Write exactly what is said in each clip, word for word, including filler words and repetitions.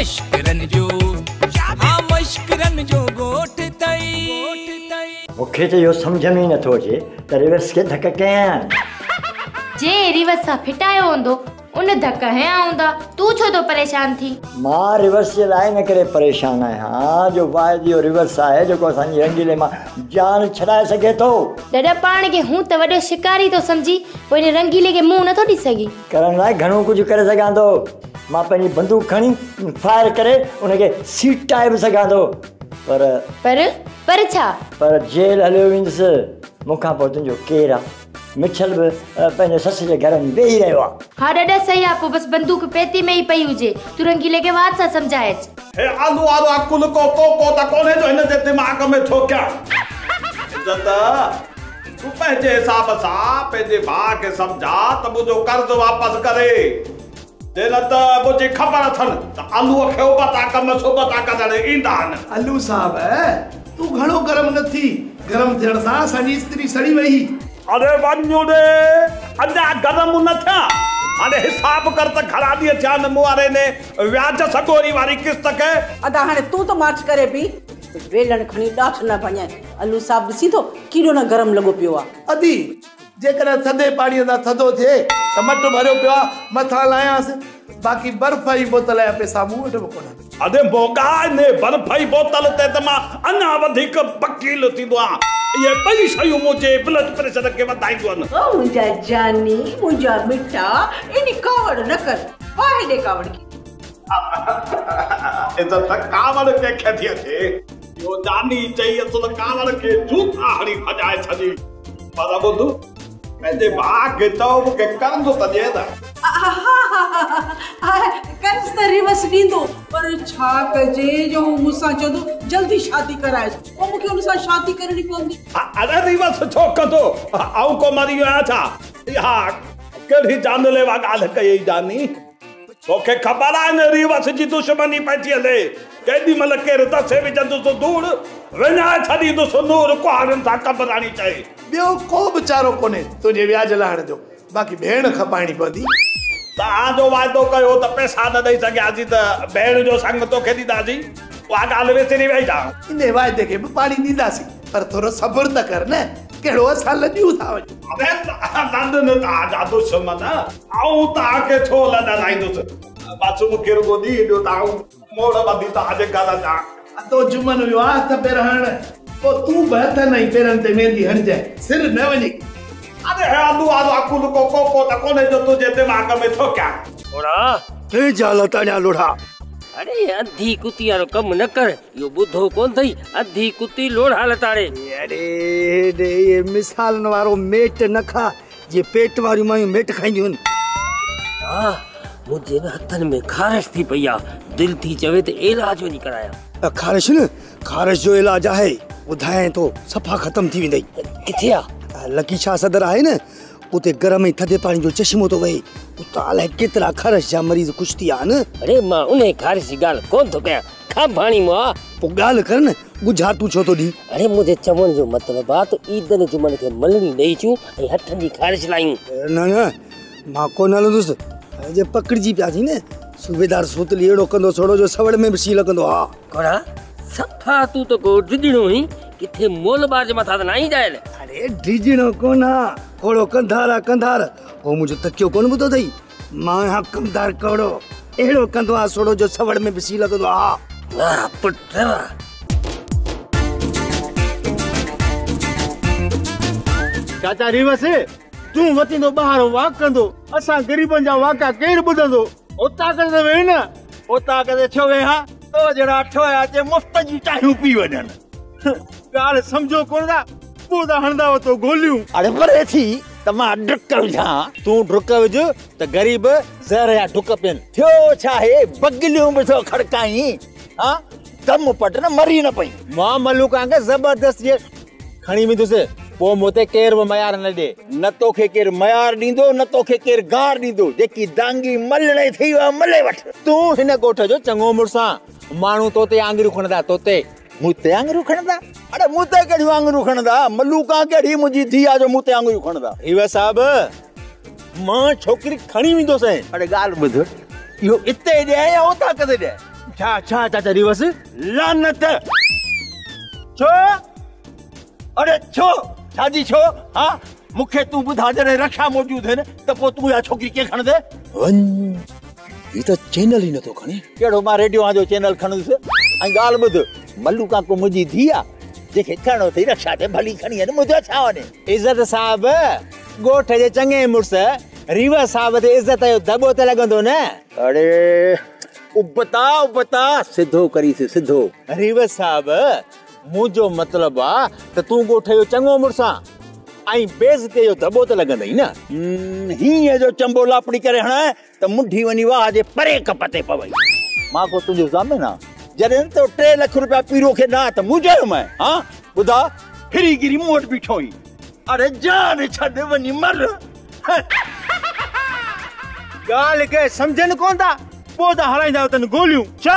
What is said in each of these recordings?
मश्करन जो हाँ मश्करन जो गोठ तई मूंखे तो इहो सम्झ में ई नथो अचे त रिवर्स खे धक कयां जे रिवर्स सां फिटायो हूंदो उन धक हया हूंदा तू छो तो परेशान थी मां रिवर्स जे लाइ न करे परेशान आहियां जो वाइद जो रिवर्स आहे जेको असांजी रंगीले मां जान छॾाए सघे थो। ॾाॾा पाण खे हूं त वॾो शिकारी तो समझी पोइ इन रंगीले खे मुंहुं नथो ॾी सघी करण लाइ घणो कुझु करे सघां थो। मां पंहिंजी बंदूक खणी फायर करे उनखे सीटाए बि सघां थो पर पर पर छा पर जेल हलियो वेंदुसि मूंखां पोइ तुंहिंजो केरु आहे मिठल बि पंहिंजे सस जे घर में वेही रहियो आहे। हा ॾाॾा सही आहे पोइ बसि बंदूक पेती में ई पई हुजे तू रंगीले खे वात सां सम्झाए हे आलू आलू अकुल को को को त कोने जो हिन जे दिमाग़ में थो क्या इज्जत तू पंहिंजे हिसाब सां पंहिंजे भाउ खे सम्झा त मुंहिंजो कर्ज़ वापसि करे जे न त मुंहिंजी ख़बर अथनि त आलूअ खे उबता कम सुबता कढण ईंदा आहिनि। आलू साहब तू घणो गरम न थी गरम थियण सां असांजी स्त्री सड़ी वई। अरे वञो रे अञा गरम न थिया हाणे हिसाब कर त घणा ॾींहं थिया न मूं वारे ने व्याज सगोरी वारी किस्त खे अदा हाणे तू तो मार्च करे पई वेलण खणी ॾाठ न भञाए आलू साहब ॾिसी थो कीड़ो न गरम लॻो पियो आहे अदी जेकर थधे पाणीअ सां थधो थिए त मट भरियो पियो आहे मथां लायासीं बाक़ी बर्फ जी बोतल जा पैसा मूं वटि बि कोन। अरे मोगा ने बर्फ जी बोतल ते त मां अञा वधीक वकील थींदो आहियां ये ॿई शयूं मुंहिंजे ब्लड प्रेशर खे वधाईंदियूं आहिनि। ओ मुंहिंजा जानी मुंहिंजा मिठा एॾी कावड़ न कर वाहे ॾे कावड़ खे इज़त कावड़ कंहिंखे थी अचे इहो जानी चई असुल कावड़ खे जूता हणी भॼाए छॾी पर ॿुध पंहिंजे भाउ खे चओ मूंखे कर्ज़ त ॾिए न कर्ज़ त रिवर्स ॾींदो पर छा कजे जो मूंसां चवंदो जल्दी शादी कराए पोइ मूंखे हुन सां शादी करणी पवंदी। अरे रिवर्स छो कंदो आऊं को मरी वियो आहियां छा इहा कहिड़ी जानलेवा ॻाल्हि कई जानी तोखे ख़बर आहे न रिवर्स जी दुश्मनी पइजी हले केॾी महिल केरु दसे विझंदुसि धूड़ विञाए छॾींदुसि नूर कुहाड़नि सां कबराणी चए ॿियो को बि चारो कोन्हे तुंहिंजे व्याज लाहिण जो बाक़ी भेण खपाइणी पवंदी। तव्हांजो वाइदो कयो त पैसा न ॾेई सघियासीं त भेण जो संग तोखे ॾींदासीं उहा ॻाल्हि विसरी वई था इन वाइदे खे बि पाणी ॾींदासीं पर थोरो सब्र त कर न कहिड़ो असां लॼूं था वञूं। अरे नंढनि तव्हांजा दुश्मन आऊं तव्हांखे छो लॾाईंदुसि बसि मूंखे रुॻो ॾी ॾियो तव्हां मोड़ ॿधी तव्हांजे घर जा तो जुमन वियो आहे हथ पेर हण पोइ तूं बि हथ न पेरनि ते मेहंदी हणजाए सिर न वञे। अरे आलू आलू अकुल को को को त कोने जो तुंहिंजे दिमाग़ में थो क्या लोढ़ा के जालत अञा लोढ़ा अरे अधी कुती वारो कम न कर यो बुद्धो कोन थई अधी कुती लोढ़ा लताड़े अरे दे ये मिसालन वारो मेट न खा जे पेट वारी मायूं मेट खाईंदियूं आहिनि। हां मुझे न हथन में खारिश थी पई आ दिल थी चवे त इलाज वञी कराया खारिश न खारिश जो इलाज आहे ॿुधाए तो सफ़ा ख़त्म थी वेंदई। किथे आ लकी शाह सदर आहे न उते गरम ऐं थधे पाणी जो चश्मो तो वहे उतां अलाए केतिरा खारिश जा मरीज़ कुछ थी आहिनि। अरे मां उन खारिश जी ॻाल्हि कोन थो कयां खा पाणी मां पोइ ॻाल्हि कर न ॿुझा तूं छो थो ॾी। अरे मुंहिंजे चवण जो मतिलबु आहे त ईदन जुमन खे मलणी ॾेई अचूं ऐं हथनि जी खारिश लायूं। न न मां कोन हलंदुसि जे पकड़जी पियासीं न सूबेदार सोतली अहिड़ो कंदो सोड़ो जो सवड़ में बि सी लॻंदो। हा कोड़ा सफ़ा तूं त को डिॼणो ई किथे मोल बार जे मथां त न आई जायल। अरे डिॼणो कोन कोड़ो कंधार आहे कंधार ओ मुंहिंजो तकियो कोन ॿुधो अथई मां आहियां कंधार कोड़ो अहिड़ो कंदो आहे सोड़ो जो सवड़ में बि सी लॻंदो। हा वाह पुट चाचा रिवस तूं वतींदो ॿाहिरि वाक कंदो असां ग़रीबनि जा वाका केरु ॿुधंदो उतां करे वेही न उतां करे छो वेहा तो जहिड़ा ठोया जे मुफ़्त जी चाहियूं पी वञनि ॻाल्हि सम्झो कोन था पोइ त हणंदा वतो गोलियूं। अरे परे थी त मां डुक विझां तूं डुक विझ त ग़रीब ज़हर जा डुक पियनि थियो छा आहे बगलियूं बि थो खड़काई हा दम पट न मरी न पई मां मलूका खे ज़बरदस्ती खणी वेंदुसि पोइ मूंते केरु बि मयार न ॾे न तोखे केरु मयार ॾींदो न तोखे केरु गार ॾींदो जेकी दांगी मलणे थी वियो मले वठ तूं हिन ॻोठ जो चङो मुड़ुसु आं माण्हू तोते आङिरियूं खणंदा तोते मूंते आङिरियूं खणंदा अरे मूंते कहिड़ियूं आङिरियूं खणंदा मलूका कहिड़ी मुंहिंजी धीउ आहे जो मूंते आङिरियूं खणंदा। इहो साहब मां छोकिरी खणी वेंदुसि। अरे ॻाल्हि ॿुध यो इते दे या उता कदे दे छा छा चाचा रिवस लानत छो अरे छो छाजी छो हां मुखे तू बुधा जरे रक्षा मौजूद है न त पो तू या छोकरी के खण दे वन ये तो चैनल ही न तो खणी केड़ो मा रेडियो आ जो चैनल खण से आई गाल बुध मल्लू का को मुजी धिया जेके खणो थई रक्षा ते भली खणी है न मुजो छा वने इज्जत साहब गोठ जे चंगे मुर्स रिवा साहब ते इज्जत यो दबो ते लगंदो न अरे उबता उबता सिद्धो करी से सिद्धो रिवा साहब मुजो मतलब आ त तू गोठ यो चंगो मुर्सा आई बेइज्जती यो दबो ते लगंदई न ही जो चंबो लापड़ी करे हणा त मुंडी वनी वाह जे परे कपते पवई मां को तुजो जामे ना जरे तो टे लाख रुपया पीरो के ना त मुझे मैं हां बुधा फिरी गिरी मोट बिठोई अरे जान छड वनी मर गाल के समझन कोन था पो त हलाइदा तन गोलियूं छा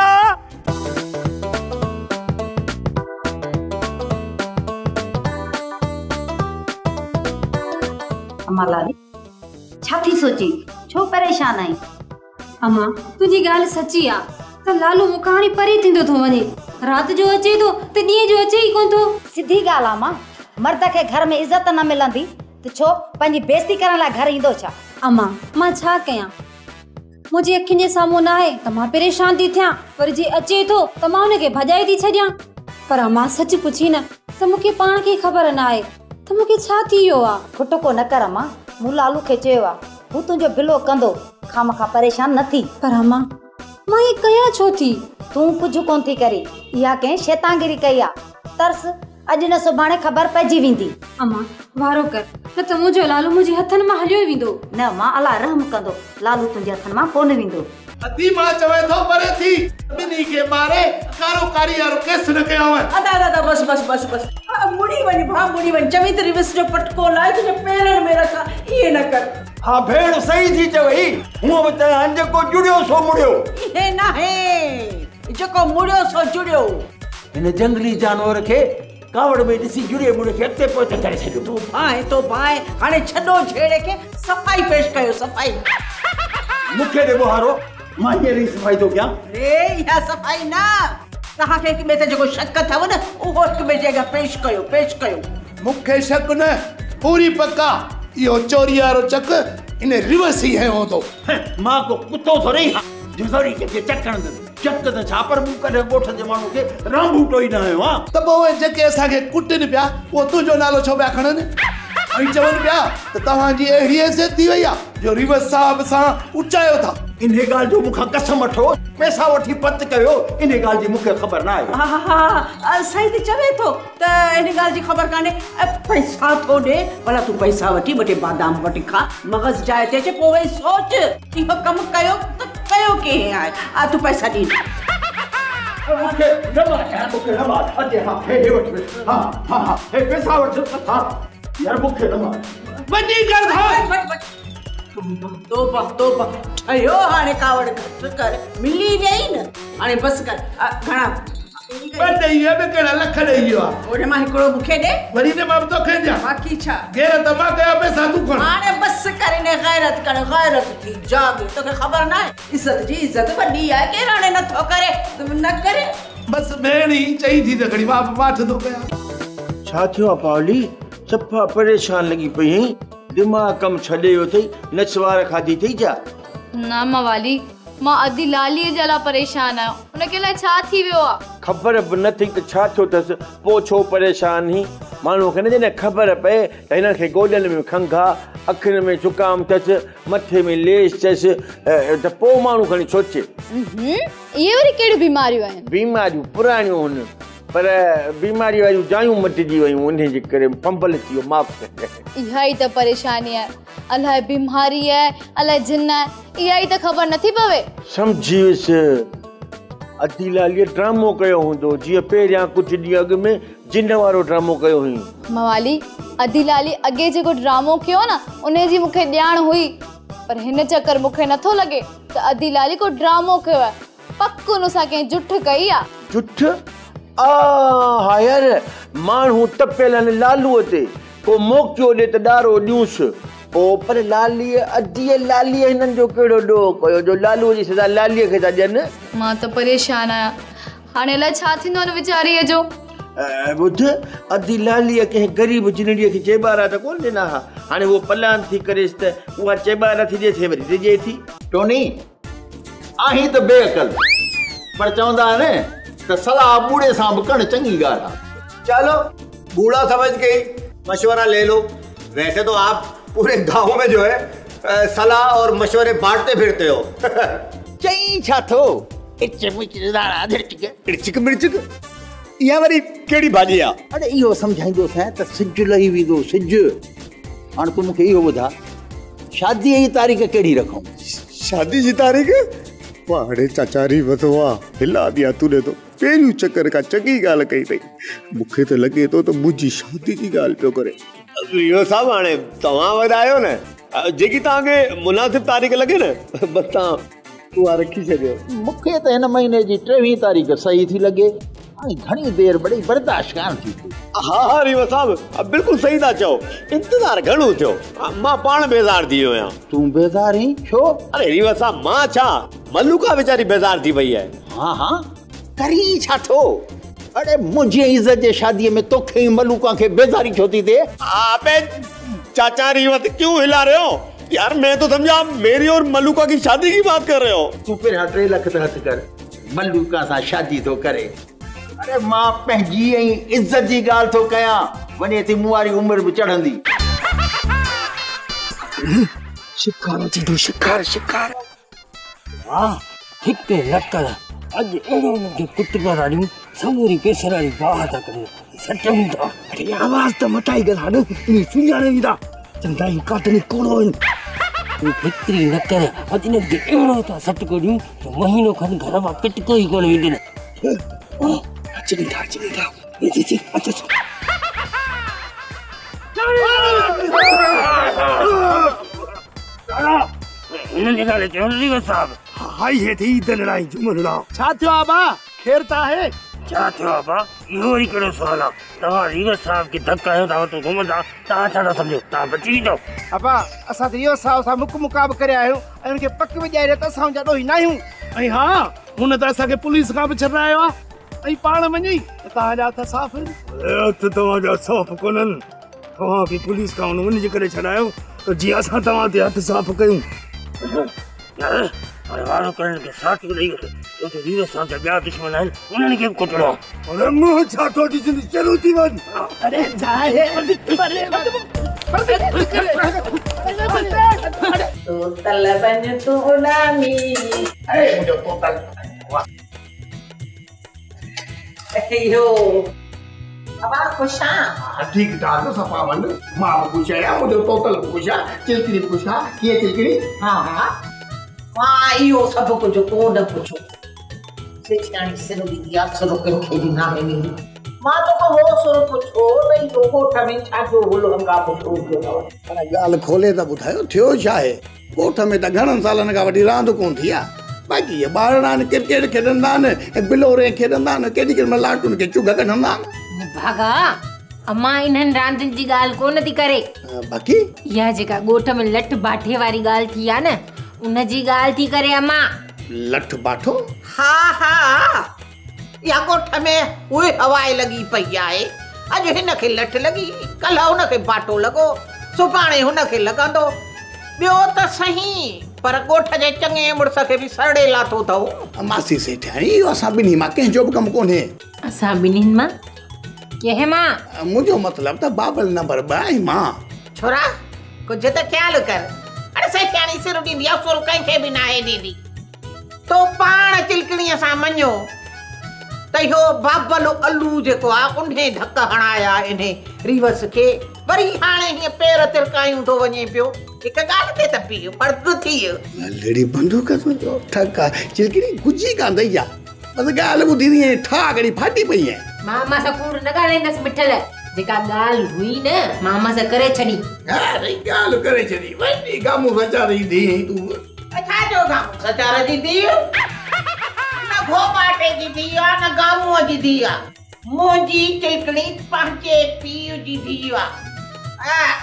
अम्मा लाली छा थी सोची छो परेशान आई अम्मा तुझी गाल सच्ची आ त लालू मुकाणी परे थिंदो थो वने रात जो अचे तो त डी जो अचे ही कोन तो सीधी गाल आ मां मर्द के घर में इज्जत न मिलंदी त छो पंजी बेइज्जती करण ला घर इंदो छा अम्मा मां छा कया मुझे अखिन जे सामू ना है त मां परेशान थी थिया पर जे अचे तो त मां उनके भजाई थी छड्या पर अम्मा सच पुछी न त मुके पाण के खबर ना है त मुके छा थियो आ खुटको न कर अम्मा मु लालू के चयो आ हु तुजो बिलो कंदो खामखा परेशान न थी पर अम्मा मां ये कया छो थी तू कुछ कोन थी करी या के शैतानगिरी कई आ तरस अज न सुभाणे खबर पजी विंदी अम्मा वारो कर न त मुजो लालू मुझे हथन में हलियो विंदो न मां अला रहम कंदो लालू तुजे हथन में कोन विंदो अदी मां चवे थो परे थी बिनी के मारे कारो कारी यार केस न कयो है अदा अदा बस बस बस बस मुड़ी वनी भा मुड़ी वनी चवी त रिवस जो पटको लाए तुजे पेरन में रखा ये न कर हां भेड़ सही थी चवई हूं बता अंज को जुड़ियो सो मुड़ियो ये ना है जको मुड़ियो सो जुड़ियो इन जंगली जानवर के कावड़ में दिसी जुड़े मुड़े के अते पहुंच करे छडो तू भाई तो भाई हाने छडो छेड़े के सफाई पेश कयो सफाई मुखे दे बोहारो मां ये सफाई तो क्या रे या सफाई ना कहा के में ते जको शक थव न ओ के में जगह पेश कयो पेश कयो मुखे शक न पूरी पक्का यो चोरियारो चक इन रिवर्स ही है हो तो मां को कुत्तो थोड़ी जुसरी के चक्कन दे चक त छापर मु करे गोठ जे मानु के राम बूटो ही ना है हां त बो जके असा के कुटन पिया वो तुजो नालो छो पिया खणन आई चवन पिया त तवा जी एड़ी से थी वया जो रिवर्स साहब सा उचायो था इने गाल जो मुखा कसम वठो पैसा वठी पत कयो इने गाल जी मुखे खबर ना है हां हां सही ते चवे तो त इने गाल जी खबर काने पैसा तो दे भला तू पैसा वठी बटे बादाम वठी खा मगज जाए ते पोवे सोच इहो कम कयो त कयो के है आ तू पैसा दी मुखे नमा मुखे नमा अजे हां हे वठ हां हां हां हे पैसा वठ हां यार मुखे नमा बनी कर था तोबा तोबा ठयो हाने कावड़ कर मिली गई न हाने बस कर घणा बड़े ये में केड़ा लख दे यो ओने मा हिकड़ो मुखे दे वरी ने बाप तो खे जा बाकी छा गेर तमा गया पैसा तू खण हाने बस करने गैरत कर गैरत थी जाग तो के खबर ना है इज्जत जी इज्जत बड़ी है के राणे न थो करे तुम न करे बस भेणी चई थी त घड़ी बाप पाठ दो गया छा थियो पावली सफा परेशान लगी पई दिमाग कम छड़ियो थई नचवार खादी थई जा ना मवाली मां अदी लाली जला परेशान है उनके लिए छा थी वियो आ खबर ब न थी त छा थियो तस पो छो परेशान ही मानो के ने खबर पे त इन के गोडन में खंघा अखिन में जुकाम तस मथे में लेस तस त पो मानो खणी सोचे ये वरी केड़ी बीमारियों है बीमारियों पुरानियों हुन पर बीमारी वाली जायूं मटजी वयूं उन्हें जे करे पंपल थियो माफ इहा ही त परेशानी है अल्लाह बीमारी है अल्लाह जिन्न है इहा ही त खबर नथी पवे समझीस अदी लाली ड्रामो कयो हुंदो जी पेरिया कुछ डी अग में जिन्न वारो ड्रामो कयो हुई मवाली अदी लाली अगे जेको ड्रामो कियो ना उन्हें जी मुखे ध्यान हुई पर हिन चक्कर मुखे नथो लगे त अदी लाली को ड्रामो कयो है पक्को नु सा के जुठ कई आ जुठ आ हायर मानू तपेलन लालू ते को मोकियो दे त डारो न्यूस ओ पर लाली अधी लाली हिननि जो कहिड़ो ॾोह कयो जो लालूअ जी सदा लालीअ खे था ॾियनि। मां त परेशान आहियां, हाणे अलाए छा थींदो हिन वीचारीअ जो। ॿुध अधी लालीअ कंहिं ग़रीब जिनड़ीअ खे चेॿारा त कोन ॾिना हा, हाणे उहो पलान थी करेसि त उहा चेॿारा थी ॾिए थे वरी ॾिजे थी। टोनी आहीं त बेअकल, पर चवंदा आहिनि त सलाह बूढ़े सां बि करणु चङी ॻाल्हि आहे। चलो बूढ़ा समझ के मशवरा ले लो। वैसे तो आप पूरे गांव में जो है सलाह और मशवरे बांटते फिरते हो। चई छा थो इड़चिक मिर्चिक इहा वरी कहिड़ी भाॼी आहे? अरे इहो सम्झाईंदोसीं त सिज लही वेंदो सिज। हाणे तूं मूंखे इहो ॿुधा शादीअ जी तारीख़ कहिड़ी रखूं? शादी जी तारीख़ पाड़े चाचारी वधवा हिला दिया तूने तो पहिरियों चक्कर का चङी ॻाल्हि कई अथई। मूंखे त लॻे थो त मुंहिंजी शादी जी ॻाल्हि पियो करे। इहो साहब हाणे तव्हां वधायो न, जेकी तव्हांखे मुनासिब तारीख़ लॻे न बस तव्हां उहा रखी छॾियो। मूंखे त हिन महीने जी टेवीह तारीख़ सही थी लॻे। हाणे घणी देरि बड़ी बर्दाश्त कान थी थिए। हा हा रीवा साहब बिल्कुलु सही था चओ, इंतज़ारु घणो थियो। मां पाण बेज़ार थी वियो आहियां। तूं बेज़ार आहीं छो? अरे रीवा साहब मां छा, मलूका वीचारी बेज़ार थी वई आहे। हा हा करी छा थो? अरे मुंहिंजी इज़त जे शादीअ में तोखे मलूका खे बेज़ारी छो थी थिए? अबे चाचा रीवा क्यों हिला रहे हो यार? मैं तो समझा आप मेरी और मलूका की शादी की बात कर रहे हो। तूं पहिरियां टे लख त हथ कर, मलूका सां शादी थो करे। अरे मां पंहिंजी ऐं इज़त जी ॻाल्हि थो कयां, वञे थी मूं वारी उमिरि बि चढ़ंदी। शिकार थींदो शिकार शिकार। वाह हिकु लकर अॼु अहिड़ो मूंखे कुटुंब वारियूं समूरी पेसर वारी वाह था करे सटनि था। अरे आवाज़ त मटाई गल न इन सुञाणे ईंदा चंदाई काटनी कोड़ो इन। तूं फिक्री न कर, अॼु इन्हनि खे अहिड़ो था सट करियूं त महीनो खनि घर मां पिटको ई कोन वेंदनि। चली था चली था ये जी जी अच्छा इन्हनि जे नाले चयो रीवा साहब। हाई हे थी दनड़ाई जुमन लाओ। छा थियो आबा? खेर त आहे? छा थियो आबा? इहो वरी कहिड़ो सुवाल आहे? तव्हां रीवा साहब खे धक आहियो, तव्हां तूं घुमंदा, तव्हां छा था सम्झो? तव्हां बची वेंदो। अबा असां त इहो साहब सां मुक मुकाब करे आहियूं ऐं हुनखे पक में ॼाए त असां जा ॾोही न आहियूं। ऐं हा हुन त असांखे पुलिस खां बि छॾायो आहे ऐं पाण वञई त तव्हांजा हथ साफ़ आहिनि। हथ तव्हांजा साफ़ कोन्हनि, तव्हांखे पुलिस खां वञी करे छॾायो त जीअं असां तव्हां ते हथ साफ़ कयूं। हाणे वारो करण खे साथ ॾेई वठो, छो त रीवा साहब जा ॿिया दुश्मन आहिनि, उन्हनि खे बि कुटणो आहे। अरे मूं छा थो ॾिसंदी चलो थी वञ। अरे जाए तो तलबन तू गुलामी। अरे मुझे तोतल यो अब आप खुश हैं? ठीक ठाक सफा वन मां खुश है, मुझे तोतल खुश है, चिलकड़ी खुश है, ये चिलकड़ी। हाँ हाँ वाह यो सब कुछ को न पूछो सेठानी सिर दिया सरो के खेली ना है नहीं मां तो को वो सरो पूछो नहीं तो कोठ में छाजो बोलो हमका पूछो जो पर गाल खोले त बुधायो थियो छा है? कोठ में त घणन सालन का वडी रांद कोन थिया, बाकी ये बारना ने क्रिकेट खेडंदा ने बिलोरे खेडंदा ने केडी केडी लाटुन के चुगा कढंदा। भागा अम्मा इन्हनि रांदियुनि जी ॻाल्हि कोन थी करे, बाकी इहा जेका ॻोठ में लठ बाठे वारी ॻाल्हि थी आहे न उन जी ॻाल्हि थी करे अम्मा। लठ बाठो? हाँ हाँ या ॻोठ में उहे हवाए लगी पई आहे। अॼु हिन खे लठ लगी, कल्ह हुन खे बाटो लॻो, सुभाणे हुन खे लॻंदो। ॿियो त सही पर ॻोठ जे चङे मुड़स खे बि सरड़े लाथो अथव। मासी सेठाणी इहो असां ॿिन्ही मां कंहिंजो बि कमु कोन्हे। असां ॿिन्हिनि मां कंहिं मां? मुंहिंजो मतिलबु त बाबल नंबर ॿ ऐं मां। छोरा कुझु त ख़्यालु कर। अरे सेठाणी सिर ॾींदी आहे, सुर कंहिंखे बि न आहे ॾींदी। तो पाण चिलकड़ीअ सां मञो त इहो बाबल अल्लू जेको आहे उन धक हणाया इन रिवस खे, वरी हाणे हीअं पेर तिरकायूं थो वञे पियो। हिकु ॻाल्हि ते त पी पर्द थी लेडी बंदूक तुंहिंजो ठक आहे चिलकड़ी गुजी कान दई आहे, बस ॻाल्हि ॿुधी थी ठा घड़ी फाटी पई आहे। मामा सां कूड़ न ॻाल्हाईंदसि मिठल, जेका ॻाल्हि हुई न मामा सां करे छॾी। अरे ॻाल्हि करे छॾी वॾी गामू सचारी दी तूं। छा जो गामू सचार जी दी? न घोबाटे जी दी आहे न गामूअ जी दी आहे। मुंहिंजी चिलकड़ी पंहिंजे पीउ जी दी आहे।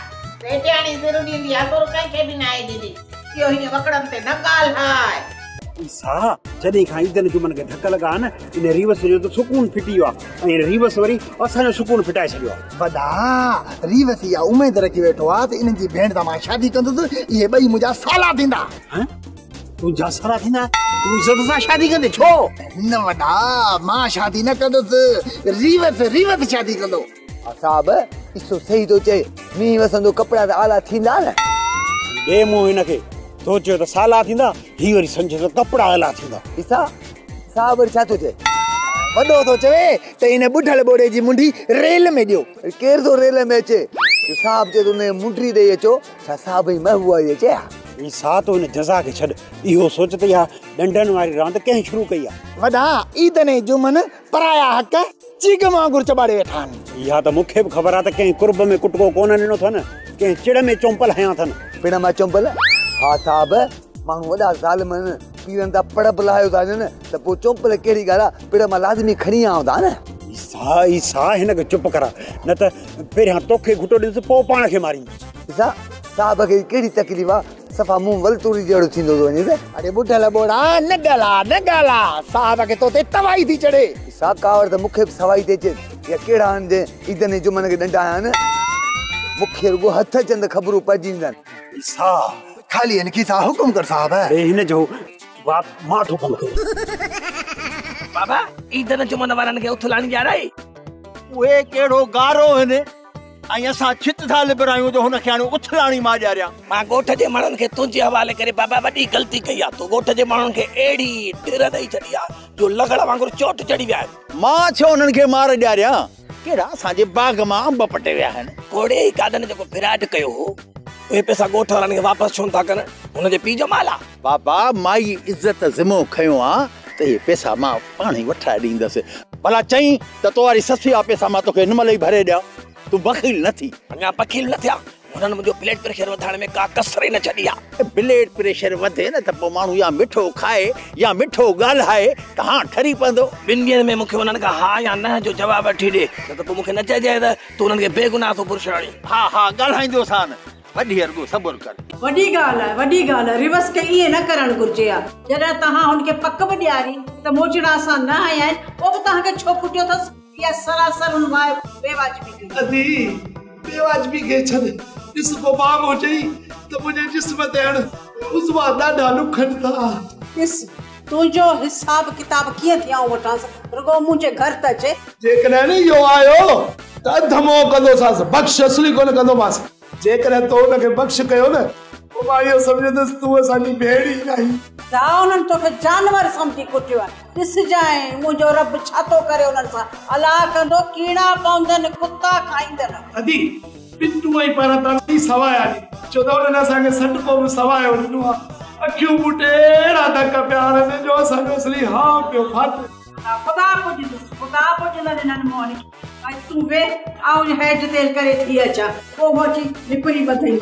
पेटियाणी ज़रूरी दी आ तो कंखे भी ना आई दीदी यो ही वकड़म ते न गाल हाय सा जॾहिं खां ईदन जुमन खे धक लॻा न इन रीवस जो त सुकून फिटी वियो आहे ऐं रीवस वरी असांजो सुकून फिटाए छॾियो आहे। वॾा रीवस इहा उमेद रखी वेठो आहे त इन्हनि जी भेण सां मां शादी कंदुसि इहे ॿई मुंहिंजा साला थींदा। तुंहिंजा साला थींदा? तूं इज़त सां शादी कंदे छो? न वॾा मां शादी न कंदुसि रीवस रीवस शादी कंदो। साहब इहो सही थो चए मींहुं वसंदो कपिड़ा त आला थींदा न। ॾे मूं हिनखे सोचियो त साला थींदा ही वरी सम्झो त कपिड़ा आला थींदा। ॾिसा साहब वरी छा थो चए? वॾो थो चवे त इन ॿुढल ॿोड़े जी मुंडी रेल में ॾियो। केरु थो रेल में अचे? साहब चए थो मुंडी ॾेई अचो छा साहब जी महबूबा जी अचे? ही सा तो हिन जज़ा खे छॾ इहो सोच त इहा डंडनि वारी रांदि कंहिं शुरू कई आहे। वॾा ईद ने जुमन पराया हक़ चीग वांगुरु चॿाड़े वेठा आहिनि। इहा त मूंखे बि ख़बर आहे त कंहिं कुर्ब में कुटको कोन ॾिनो अथनि कंहिं चिड़ में चोंपल हयां अथनि। पिण मां चोंपल? हा साहब माण्हू वॾा ज़ालिम पीरनि था पड़ब लाहियो था न त पोइ चोंपल कहिड़ी ॻाल्हि आहे पिण मां लाज़मी खणी आयो था न। सा ई सा हिनखे चुप करा न त पहिरियां तोखे घुटो ॾिस पोइ पाण खे मारींदुसि। ॾिसा साहब खे कहिड़ी तकलीफ़ आहे सफ़ा मुंहुं वलतूरी जहिड़ो थींदो थो वञे। अरे ॿुढल ॿोड़ा न ॻाल्हा न ॻाल्हा साहब खे तो ते तवाई थी चढ़े। सा कावड़ त मूंखे बि सवाई थी अचे या कहिड़ा आहिनि जे ईदन जुमन खे ॾंडा आहिनि मूंखे रुॻो हथ चंद ख़बरूं पइजी वञनि। सा खाली इनकी सा हुकुम कर साहब अरे हिन जो बाप मां थो कमु कयो। बाबा ईदन जुमन वारनि खे उथलाणी ॼाणाई उहे कहिड़ो गारो आहिनि ऐं असां छित था लिबरायूं जो हुनखे हाणे उथलाणी मां ॼाणियां। मां ॻोठ जे माण्हुनि खे तुंहिंजे हवाले करे बाबा वॾी ग़लती कई आहे। तूं ॻोठ जे माण्हुनि खे अहिड़ी ढिर ॾेई छॾी आहे जो लॻड़ वांगुरु चोट चढ़ी विया आहिनि। मां छो हुननि खे मार ॾियारियां? कहिड़ा असांजे बाग़ मां अंब पटे विया आहिनि। घोड़े ई कादन जेको फिराट कयो हो उहे पैसा ॻोठ वारनि खे वापसि छो था कनि? हुनजे पीउ जो माल आहे। बाबा माई इज़त ज़िमो खयो आहे त इहे पैसा मां पाण ई वठाए ॾींदसि। भला चई त तो वारी ससु जा पैसा मां तोखे हिन महिल ई भरे ॾियां। तूं बखील न थी। अञा बखील न थिया हुननि मुंहिंजो ब्लड प्रेशर वधाइण में का कसर ई न छॾी आहे। ब्लड प्रेशर वधे न त पोइ माण्हू या मिठो खाए या मिठो ॻाल्हाए त हा ठरी पवंदो। ॿिनि ॾींहंनि में मूंखे हुननि खां हा या न जो जवाबु वठी ॾे न त पोइ मूंखे न चइजे त तूं हुननि खे बेगुनाह थो पुरुष आणी। हा हा ॻाल्हाईंदो सान वॾी अरगो सबुर कर। वॾी ॻाल्हि आहे वॾी ॻाल्हि आहे रिवर्स खे ईअं न करणु घुरिजे आहे। जॾहिं तव्हां हुनखे पक बि ॾियारी त मोजड़ा असां न आया आहिनि पोइ बि तव्हांखे छो कुटियो अथसि इहा सरासर हुन बेवाजिबी अदी बेवाजिबी खे छॾ ॾिस पोइ मां चई त मुंहिंजे जिस्म ते हाणे उज़वा ॾाढा ॾुखनि था। ॾिस तुंहिंजो हिसाब किताब कीअं थी आऊं वठांसि रुॻो मुंहिंजे घर त अचे। जेकॾहिं न इहो आयो त अधमो कंदोसांसि बख़्श असली कोन कंदोमांसि। जेकॾहिं तो हुनखे बख़्श कयो न पोइ मां इहो सम्झंदुसि तूं असांजी भेण ई न आहीं। ता उन्हनि तोखे जानवर सम्झी कुटियो आहे। ॾिसजांइ मुंहिंजो रब छा थो करे उन्हनि सां अला कंदो कीड़ा पवंदनि कुता खाईंदनि। अदी पिंटू ऐं पर ताली सवाइ आली छो त हुननि असांखे सटको बि सवाइ ॾिनो आहे। अखियूं ॿुटे अहिड़ा धक पिया हणनि जो असांजो असली हा पियो फाटे। ख़ुदा पुॼंदुसि ख़ुदा पुॼंदनि हिननि मोहनी। ऐं तूं वे आउं हेठि तेल करे थी अचां पोइ मोची निकिरी ॿधई।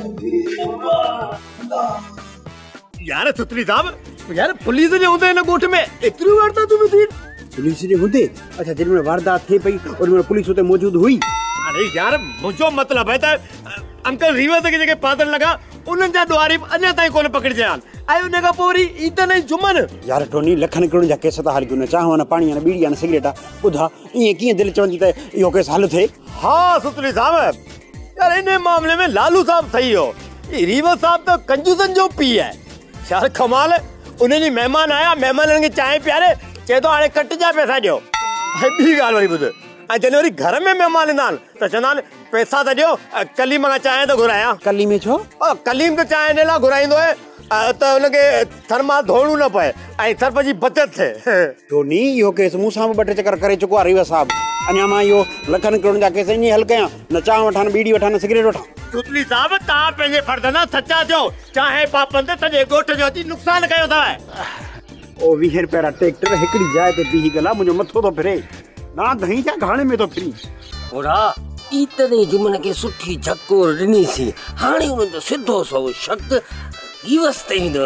यार सुतली साहब यार पुलिस जे हूंदे हिन ॻोठ में एतिरी वारदात तूं ॿुधी? पुलिस जे हूंदे? अच्छा जेॾी महिल वारदात थिए पई ओॾी महिल पुलिस हुते मौजूदु हुई? अरे यार मुंहिंजो मतिलबु आहे त अंकल रीवत खे जेके पादर लॻा उन्हनि जा ॾुआरी अञा ताईं कोन पकड़िजिया आहिनि ऐं उन खां पोइ वरी ईदन ऐं जुमन। यार टोनी लखनि करोड़नि जा केस था हली कनि चांहि न पाणी न बीड़ी न सिगरेट आहे। ॿुधा ईअं कीअं दिलि चवंदी त इहो केस हल थिए? हाँ सुतली साहब यार इन मामले में लालू साहब सही हो। रीवत साहब त कंजूसनि जो पीउ आहे। यार कमाल उन्हनि जी महिमान आया महिमाननि खे चांहि पीआरे चए थो हाणे कट जा पैसा ॾियो। ॿी ॻाल्हि वरी ॿुध ऐं जॾहिं वरी घर में महिमान ईंदा आहिनि त चवंदा आहिनि पैसा त ॾियो कलीम खां चांहि थो घुरायां। कलीम छो? कलीम त चांहि ॾियण लाइ घुराईंदो आहे त हुनखे थर्मा धोइणो न पए ऐं सर्फ जी बचत थिए। टोनी इहो केस मूं सां बि ॿ टे चकर करे चुको आहे रीवत साहब। अञा मां इहो लखनि करोड़नि जा केस ईअं हल कयां न चांहि वठां न बीड़ी वठां न सिगरेट वठां। सुतली साहब तव्हां पंहिंजे फर्द न सचा थियो चाहे पापंद सॼे ॻोठ जो अची नुक़सानु कयो अथव। ओ वीह रुपया ट्रैक्टर हिकिड़ी जाइ ते बीही गला मुंहिंजो मथो थो फिरे ना दही जा घाणे में थो फिरी। ओड़ा ईदन जुमन खे सुठी झकोर ॾिनीसीं हाणे उन्हनि जो सिधो सो शक रीवस ते ईंदो।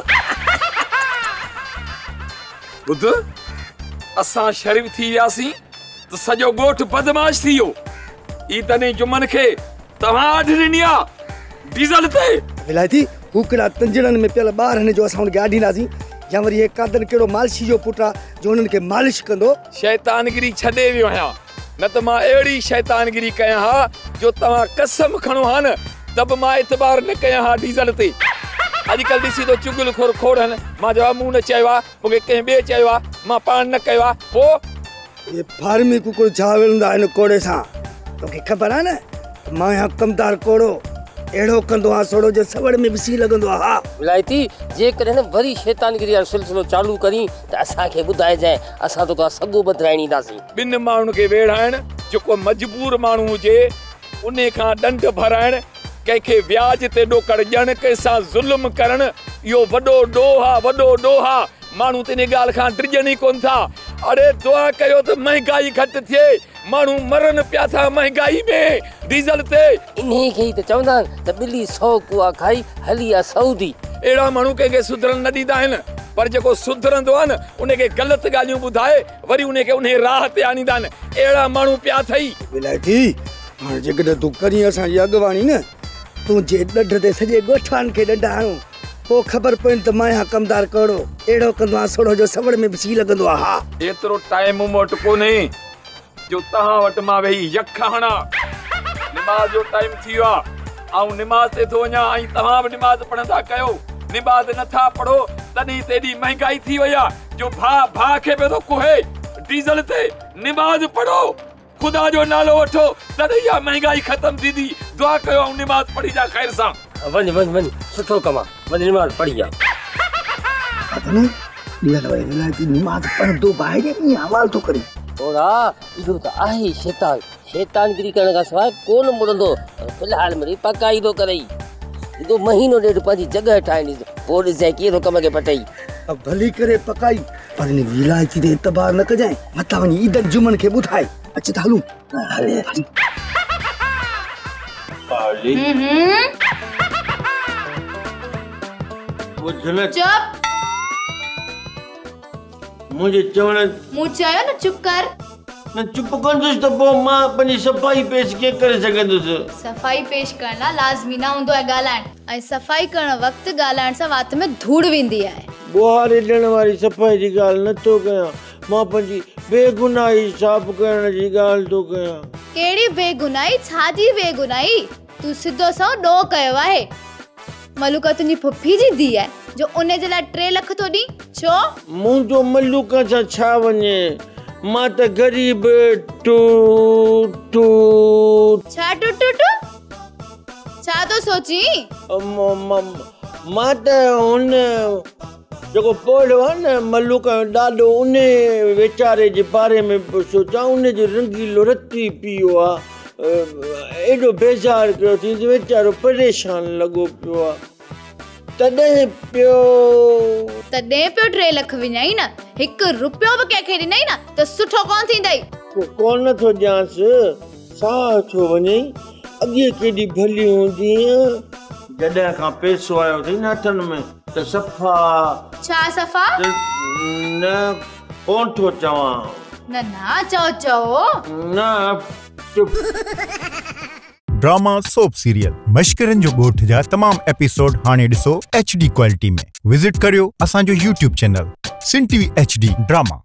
ॿुध असां शरीफ़ थी वियासीं त सॼो ॻोठ बदमाश थी वियो। ईदन जुमन खे तव्हां अॾ ॾिनी आहे डीजल ते विलायती हू कहिड़ा तंजड़नि में पियल ॿार हिन जो असां हुनखे आॾींदासीं या वरी हे कादन कहिड़ो मालिशी जो पुटु आहे जो हुननि खे मालिश कंदो। शैतानगिरी छॾे वियो आहियां न त मां अहिड़ी शैतानगिरी कयां हा जो तव्हां कसम खणो हा न त बि मां एतबार न कयां हा डीजल ते। अॼुकल्ह ॾिसी थो चुगल खोर खोड़नि मां जवाब मूं न चयो आहे मूंखे कंहिं ॿिए चयो आहे मां पाण न कयो आहे पोइ ये फार्मी कुकुड़ छा वेलंदा आहिनि कोड़े सां तोखे ख़बर आहे न मां यहाँ कमदार कोड़ो अहिड़ो कंदो आहे सोड़ो जो सवड़ में विसी लॻंदो आहे। हा विलायती जेकॾहिं न वरी शैतानगिरी जो सिलसिलो चालू करी त असांखे ॿुधाइजांइ असां तोखां सॻो बदिराइण ईंदासीं। ॿिनि माण्हुनि खे वेड़ाइण जेको मजबूर माण्हू हुजे उन खां ॾंड भराइण कंहिंखे व्याज ते ॾोकड़ ॾियण कंहिंसां ज़ुल्म करण इहो वॾो ॾोह आहे वॾो ॾोह आहे। माण्हू त इन ॻाल्हि खां ड्रिजनि ई कोन था। अरे दुआ कयो त महांगाई घटि थिए माण्हू मरनि पिया था महांगाई में डीज़ल ते। इन खे ई त चवंदा आहिनि त ॿिली सौ कुआ खाई हली आहे सऊदी। अहिड़ा माण्हू कंहिंखे सुधरण न ॾींदा आहिनि पर जेको सुधरंदो आहे न उनखे ग़लति ॻाल्हियूं ॿुधाए वरी उनखे उन राह ते आणींदा आहिनि। अहिड़ा माण्हू पिया अथई। विलायती हाणे जेकॾहिं तूं करी असांजी अॻुवाणी न तूं जे ॾंढ ते सॼे ॻोठवान खे ॾंढ हणूं पोइ ख़बर पवनि त मां यहाँ कमदार कहिड़ो अहिड़ो कंदो आहे सोड़ो जो सवड़ में विसी लॻंदो आहे। हा एतिरो टाइम मूं वटि कोन्हे जो तव्हां वटि मां वेही यख हणा। निमाज़ जो टाइम थी वियो आहे ऐं निमाज़ ते थो वञा ऐं तव्हां बि निमाज़ पढ़ंदा कयो। निमाज़ नथा पढ़ो तॾहिं त एॾी महांगाई थी वई आहे जो भाउ भाउ खे पियो थो कुहे डीज़ल ते। निमाज़ पढ़ो खुदा जो नालो वठो तॾहिं इहा महांगाई ख़तम थींदी। दुआ कयो ऐं निमाज़ पढ़ी जा ख़ैर सां। वञ वञ वञ सुठो कमु आहे वञ निमाज़ पढ़ी आ। विलायती निमाज़ पढ़ंदो ॿाहिरि ईअं हवाल थो करे। थोड़ा इहो त आहे शैतान शैतानगिरी करण खां सवाइ कोन मुड़ंदो फ़िलहाल में पकाई थो करे एॾो महीनो ॾेढ पंहिंजी जॻह ठाहिणी पोइ ॾिसजांइ कीअं थो कम खे पटई। भली करे पकाई पर हिन विलायती ते एतबार न कजांइ मथां वञी ईदत जुमन खे ॿुधाए अच त हलूं। चुप मुझे चवण मूं चयो न चुप कर। न चुप कंदुसि त पोइ मां पंहिंजी सफ़ाई पेश कीअं करे सघंदुसि। सफ़ाई पेश करण लाइ लाज़मी न हूंदो आहे ॻाल्हाइण ऐं सफ़ाई करण वक़्तु ॻाल्हाइण सां वात में धूड़ वेंदी आहे। ॿुहारे ॾियण वारी सफ़ाई जी ॻाल्हि नथो कयां मां पंहिंजी बेगुनाही साफ़ करण जी ॻाल्हि थो कयां। कहिड़ी बेगुनाही छाजी बेगुनाही तूं सिधो सो ॾोह कयो आहे। मलूका तुंहिंजी फुफी जी धीउ आहे जो उन जे लाइ टे लख थो ॾी छो? मुंहिंजो मलूका सां छा वञे मां त ग़रीब टू टू छा टू टू टू छा तो सोची? मां त हुन जेको पोड़ो आहे न मलूका ॾाढो उन वीचारे जे बारे में सोचां उन जो रंगीलो रती पियो आहे एॾो बेज़ार कयो थी वीचारो परेशान लॻो पियो आहे तॾहिं पियो तॾहिं पियो टे लख विञाई न हिकु रुपयो बि कंहिंखे ॾिनई न त सुठो कोन थींदई। कोन थो ॾियांसि साह छो वञे अॻे केॾी भली हूंदी जॾहिं खां पैसो आयो अथई न हथनि में त सफ़ा छा सफ़ा न कोन थो चवां न न चओ चओ न ड्रामा सोप सीरियल मश्करन जो गोठ जा तमाम एपिसोड हाने ॾिसो एच डी क्वालिटी में विजिट करियो असांजो यूट्यूब चैनल सिन टीवी एच डी ड्रामा।